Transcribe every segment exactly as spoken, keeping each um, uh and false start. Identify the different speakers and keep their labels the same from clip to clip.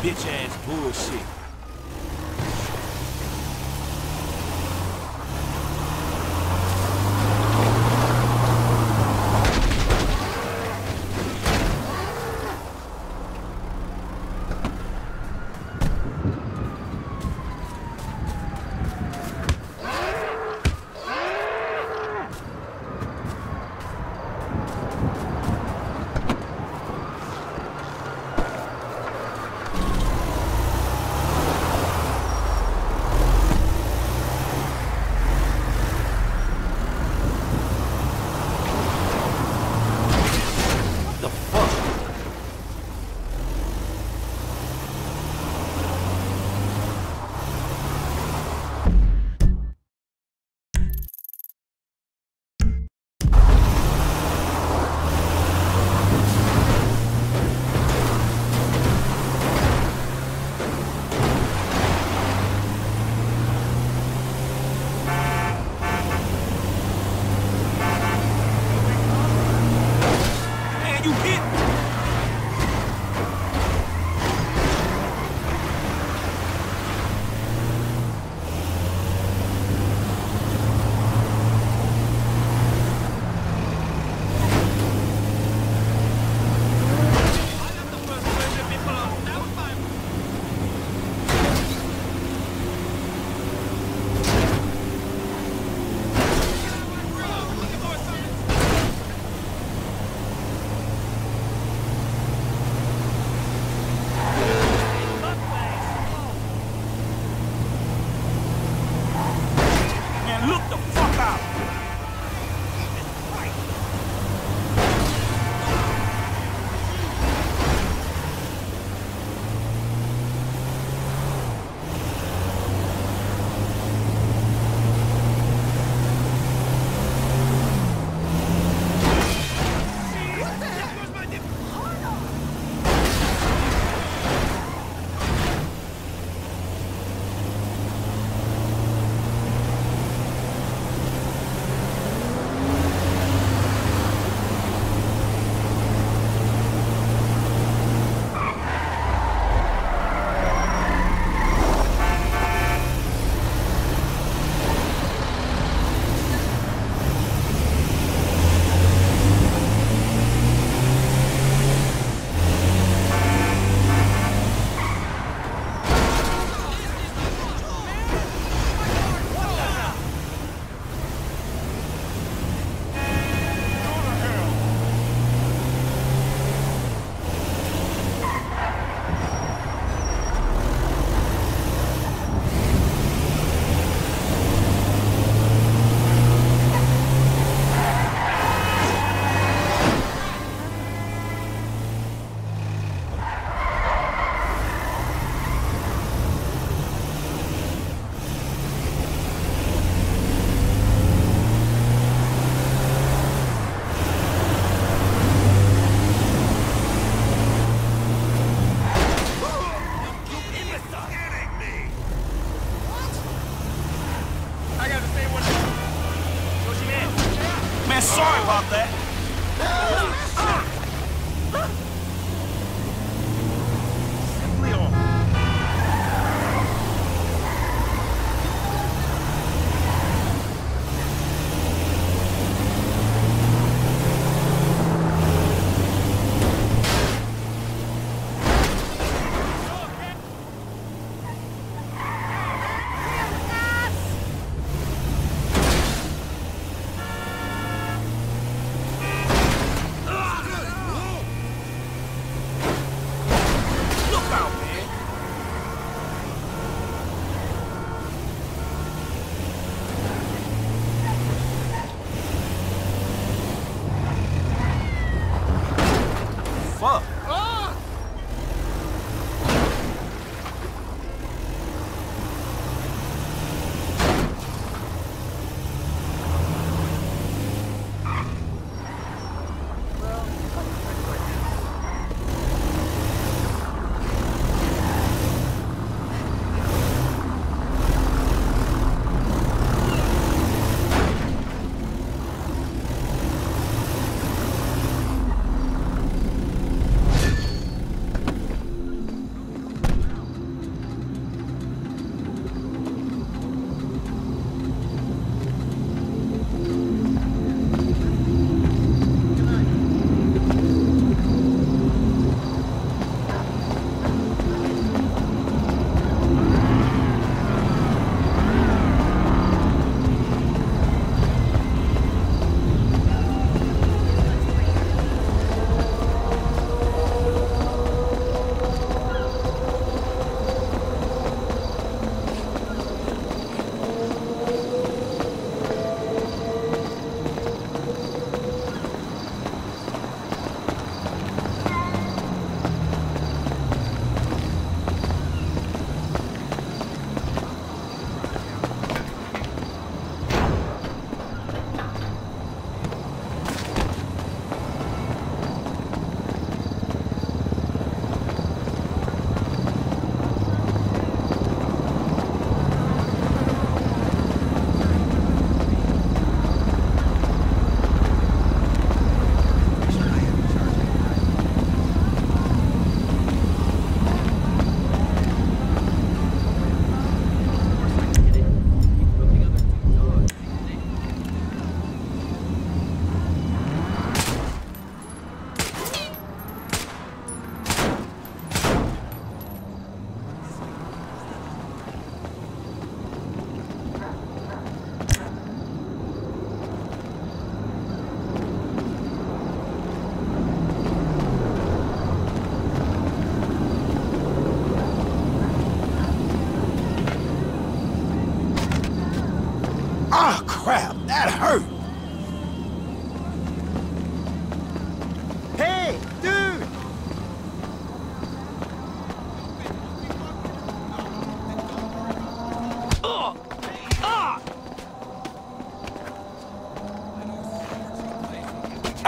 Speaker 1: bitch ass bullshit.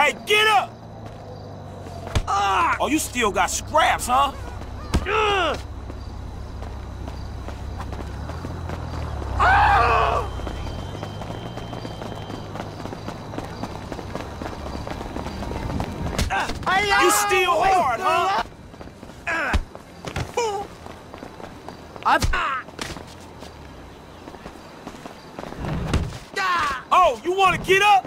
Speaker 1: Hey, get up! Oh, you still got scraps, huh? You still hard, huh? Oh, you wanna get up?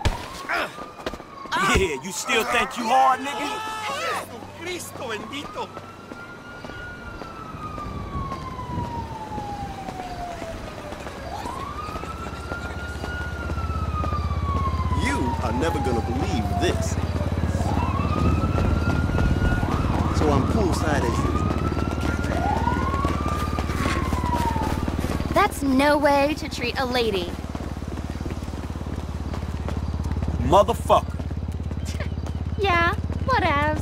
Speaker 1: Yeah, you still think you hard, nigga?
Speaker 2: Cristo bendito!
Speaker 3: You are never gonna believe this. So I'm poolside as usual.
Speaker 4: That's no way to treat a lady.
Speaker 1: Motherfucker.
Speaker 4: Yeah, whatevs.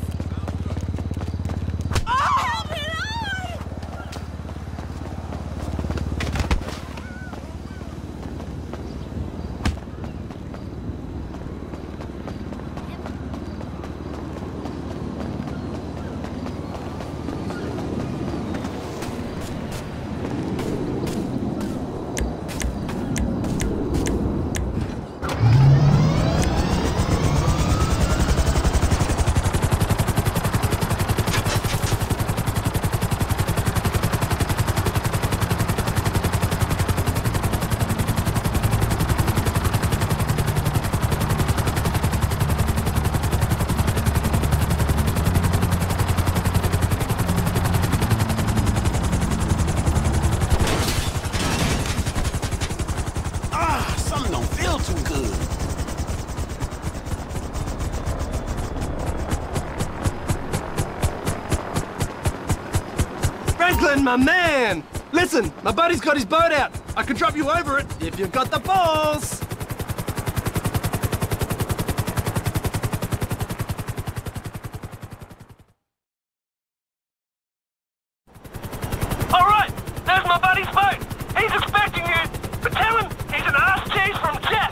Speaker 2: Franklin, my man! Listen, my buddy's got his boat out. I could drop you over it if you've got the balls.
Speaker 5: All right, there's my buddy's boat. He's expecting you, but tell him he's an ass cheese from Jeff.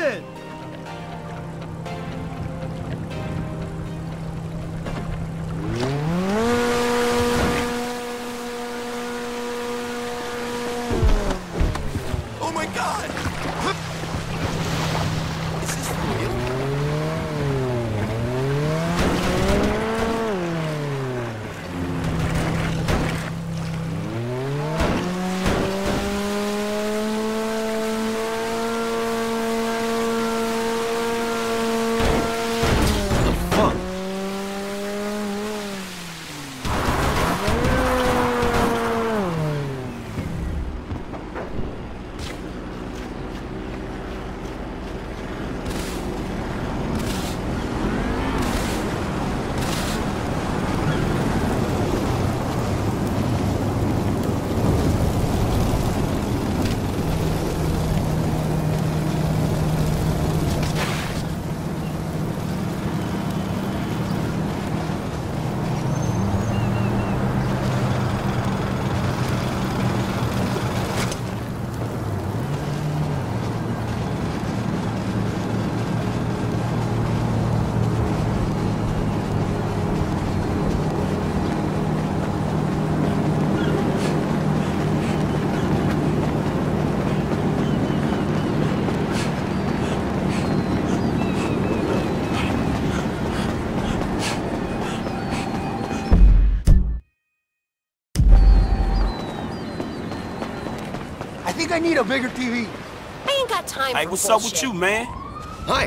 Speaker 2: it!
Speaker 3: Oh my God! Is this real?
Speaker 6: I think I need a bigger T V.
Speaker 7: I ain't got time
Speaker 1: Hey,
Speaker 7: for
Speaker 1: what's up
Speaker 7: bullshit.
Speaker 1: with you, man?
Speaker 3: Hi.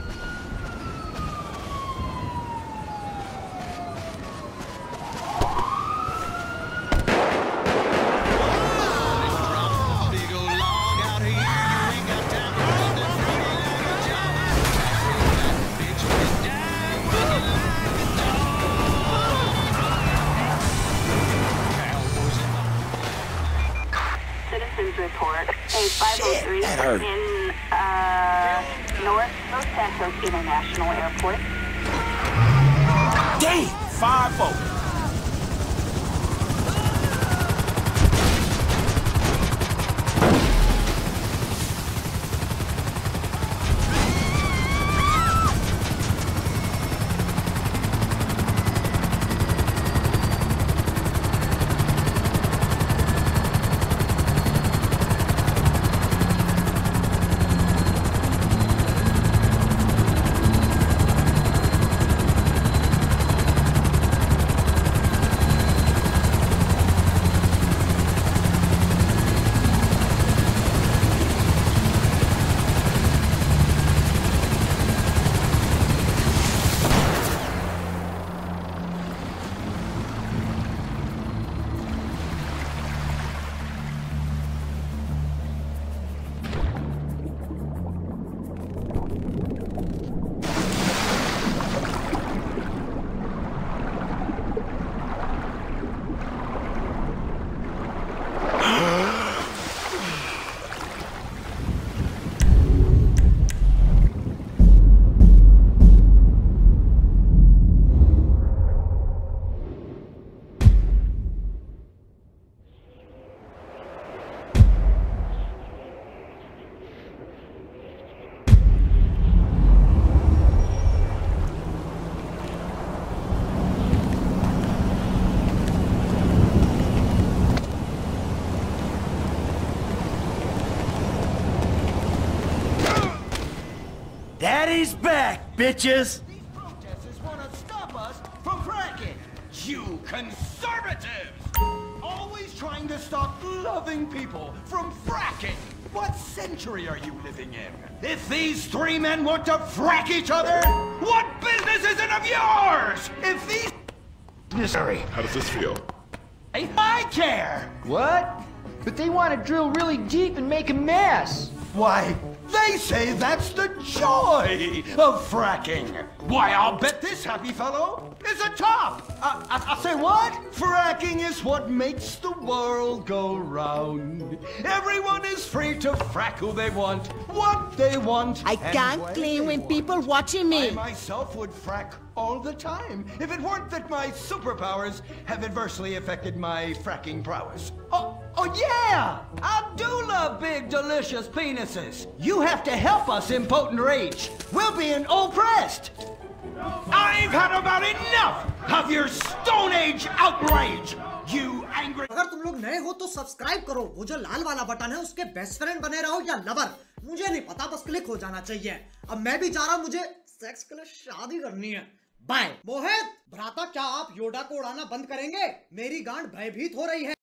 Speaker 8: Citizens report a five oh three
Speaker 3: that hurt.
Speaker 8: in uh, North Los Santos International Airport.
Speaker 1: Damn, five oh.
Speaker 2: Daddy's back, bitches!
Speaker 6: These protesters want to stop us from fracking. You conservatives! Always trying to stop loving people from fracking. What century are you living in? If these three men want to frack each other, what business is it of yours? If these... Necessary.
Speaker 9: How does this feel?
Speaker 6: I care!
Speaker 10: What? But they want to drill really deep and make a mess.
Speaker 6: Why, they say that's the joy of fracking. Why, I'll bet this happy fellow is a top. I, I, I say what? Fracking is what makes the world go round. Everyone is free to frack who they want, what they want.
Speaker 7: I
Speaker 6: and
Speaker 7: can't
Speaker 6: when
Speaker 7: clean
Speaker 6: they
Speaker 7: with
Speaker 6: want.
Speaker 7: people watching me.
Speaker 6: I myself would frack all the time if it weren't that my superpowers have adversely affected my fracking prowess. Oh, Oh yeah! I do love big, delicious penises. You have to help us, impotent rage. We're being oppressed. I've had about enough of your Stone Age outrage, you angry...
Speaker 9: अगर तुम लोग नए हो तो subscribe करो, वो जो लाल वाला बटन है उसके बेस्ट फ्रेंड बने रहो या लवर, मुझे नहीं पता, बस क्लिक हो जाना चाहिए। अब मैं भी चाह रहा हूं, मुझे सेक्स के लिए शादी करनी है। बाय। मोहित भ्राता, क्या आप योडा को उड़ाना बंद करेंगे? मेरी गांड भयभीत हो रही है।